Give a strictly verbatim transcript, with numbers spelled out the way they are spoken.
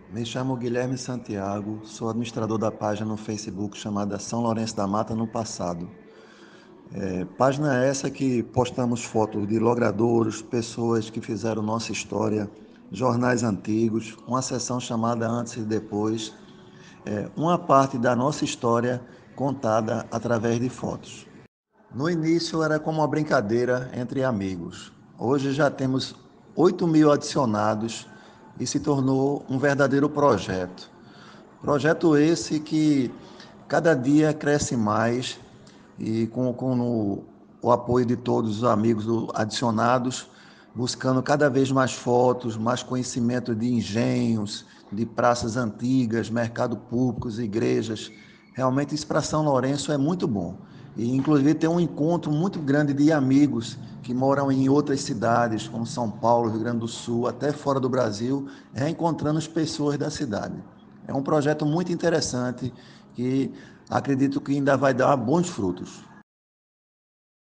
Me chamo Guilherme Santiago, sou administrador da página no Facebook chamada São Lourenço da Mata no passado. É, página essa que postamos fotos de logradouros, pessoas que fizeram nossa história, jornais antigos, uma seção chamada Antes e Depois, é, uma parte da nossa história contada através de fotos. No início era como uma brincadeira entre amigos. Hoje já temos oito mil adicionados e se tornou um verdadeiro projeto. Projeto esse que cada dia cresce mais e com, com o, o apoio de todos os amigos adicionados, buscando cada vez mais fotos, mais conhecimento de engenhos, de praças antigas, mercados públicos, igrejas. Realmente isso para São Lourenço é muito bom. E inclusive tem um encontro muito grande de amigos que moram em outras cidades, como São Paulo, Rio Grande do Sul, até fora do Brasil, reencontrando as pessoas da cidade. É um projeto muito interessante que acredito que ainda vai dar bons frutos.